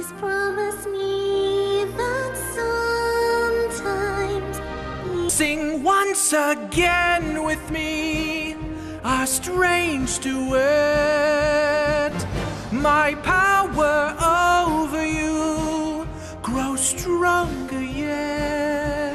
Please promise me that sometimes. Sing once again with me a strange duet. My power over you grows stronger yet.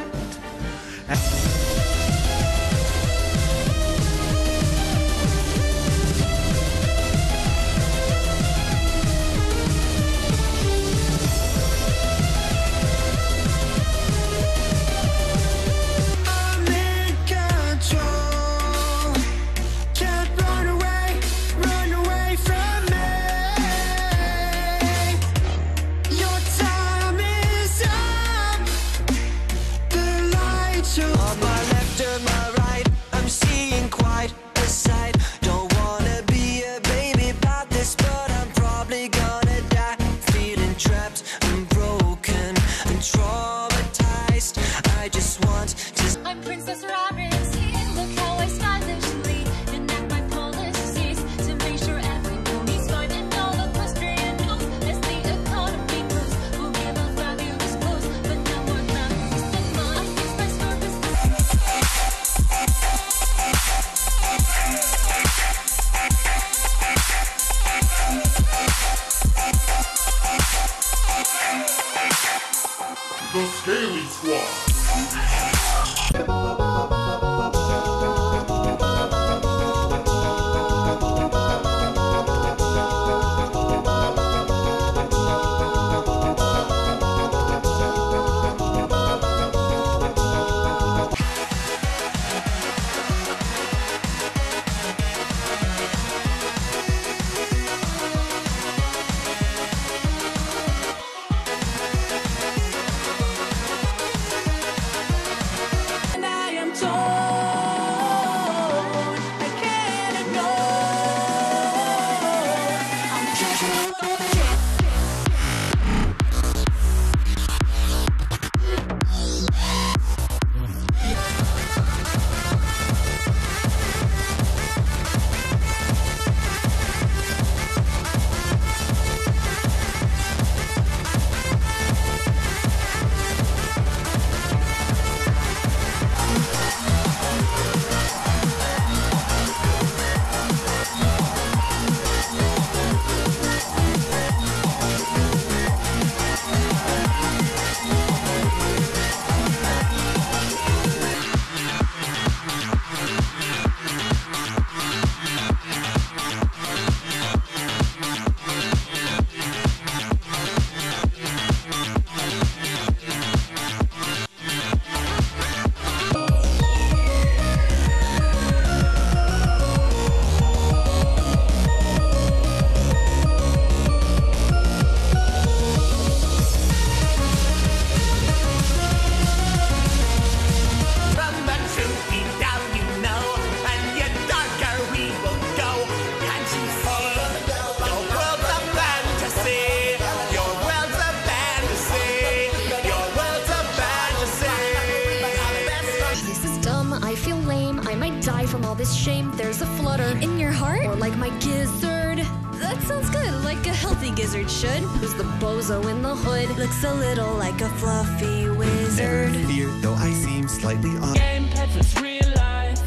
On my left or my right, I'm seeing quite a sight. Don't wanna be a baby about this, but I'm probably gonna die. Feeling trapped and broken and traumatized. I just want to. I'm Princess Rabbit, and look how I stylishly enact my policies to make sure everybody's fine and all equestrian knows. As the economy grows, we'll give out fabulous clothes, but now more glamorous than mine. I use my store The Scaly Squad. From all this shame, there's a flutter in your heart, or like my gizzard. That sounds good, like a healthy gizzard should. Who's the bozo in the hood? Looks a little like a fluffy wizard. Never fear, though I seem slightly odd. Gamepad ist real life.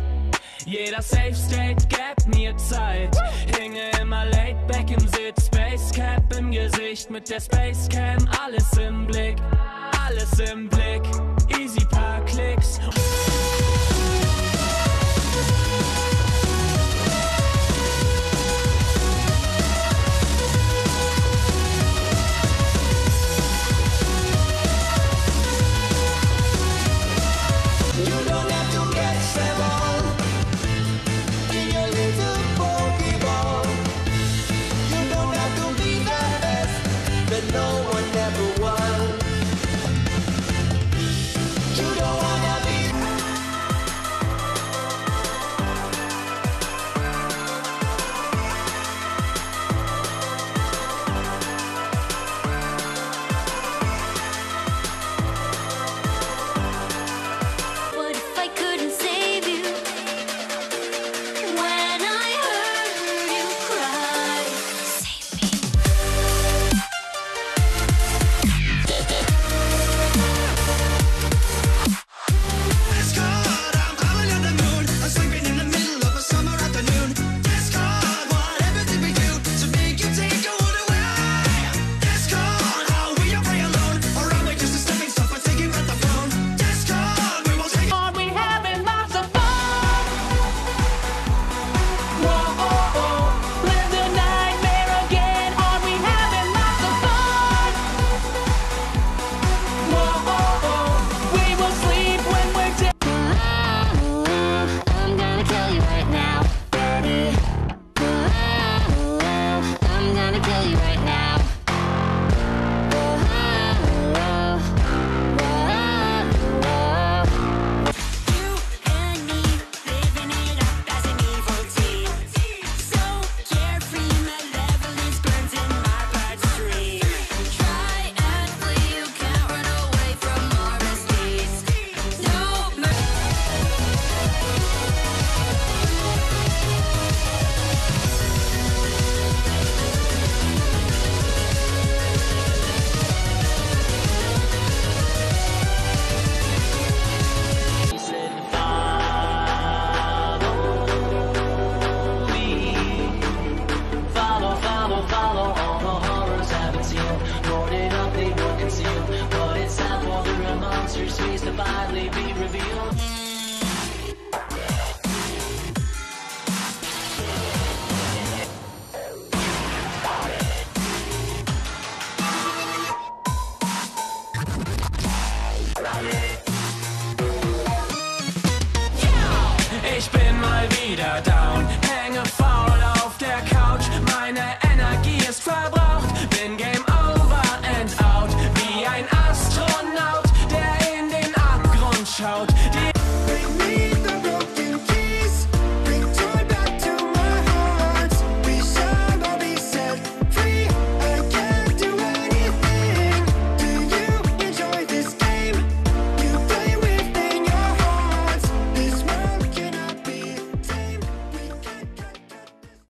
Jeder Safe State gibt mir Zeit. Hinge immer laid back im Sitz, Space Cap im Gesicht mit der Space Cam. Alles im Blick, alles im Blick. Easy paar Klicks. mal wieder.